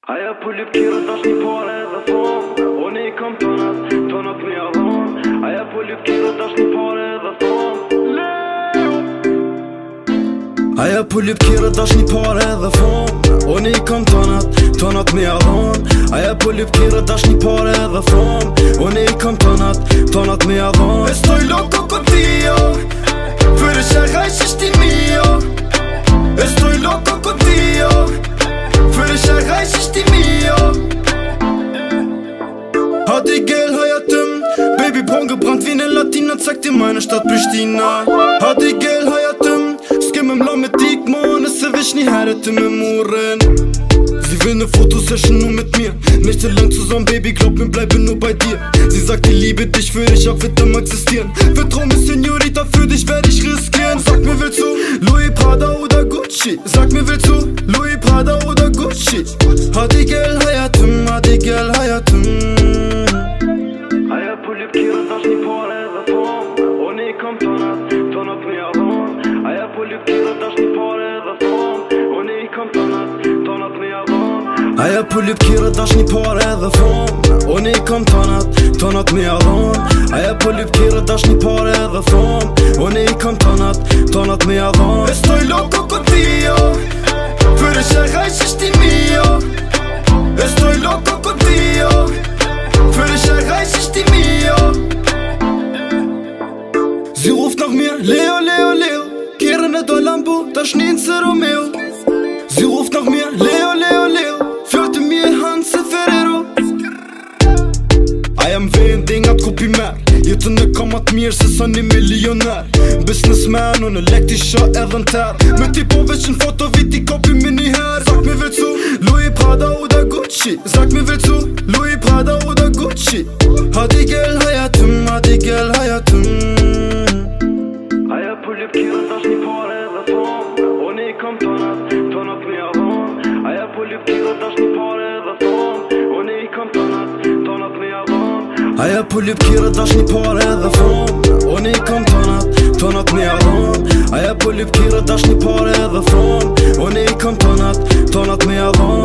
Aja po lyp kira tash një pare dhe thon Unë I kom tonat me avon Aja po lyp kira tash një pare dhe thon Aja po lyp kira tash një pare dhe thon Unë I kom tonat me avon Aja po lyp kira tash një pare dhe thon Unë I kom tonat me avon Estoy loco contigo För esa reise ist die mio Estoy loco contigo För esa reise ist die mio Hadi gel hayatım Baby porn gebrannt wie ne Latina Zeig dir meine Stadt Pristina Hadi gel hayatım Skimmem la mit dik man Es erwischt nie härete mit Muren Sie will ne Fotosession nur mit mir Nicht so lang zusammen, Baby, glaub mir, bleibe nur bei dir Sie sagt, ich liebe dich, für dich auch wird immer existieren Vertrau mir, Senorita, für dich werd ich riskieren Sag mir, willst du Louis Prada oder Gucci? Sag mir, willst du Louis Prada oder Gucci? Hadi gel hayatım, hadi gel hayatım Aja po lyp kira tash një pare dhe thon Unë I kom tonat me avon Aja po lyp kira tash një pare dhe thon Unë I kom tonat me avon Aja po lyp kira tash një pare dhe thon Unë I kom tonat me avon Aja po lyp kira tash një pare dhe thon Unë I kom tonat me avon Estoy loco contigo För esa reise ist die mio Estoy loco contigo Für esa reise ist die mio Sie ruft nach mir, Leo, Leo, Leo Kera ne do Lambo, tash një në Romeo Sie ruft nach mir, Leo, Leo, Leo Fjörte mir Hanse Ferrero Aja m'vejn dingat kupi mer Jetën e kam atë mirë se sa një milioner Businessman, unë lektisha edhe në ter Me ti po veç në foto viti kopi me njëher Sag mi vecu, Louis Prada oder Gucci Sag mi vecu, Louis Prada oder Gucci Hadi gel hayatım, hadi gel hayatım Aja po lyp kira tash një pare dhe thon Unë I kom tonat me avon Aja po lyp kira tash një pare dhe thon Unë I kom tonat me avon Aja po lyp kira tash një pare dhe thon Unë I kom tonat me avon Aja po lyp kira tash një pare dhe thon Unë I kom tonat me avon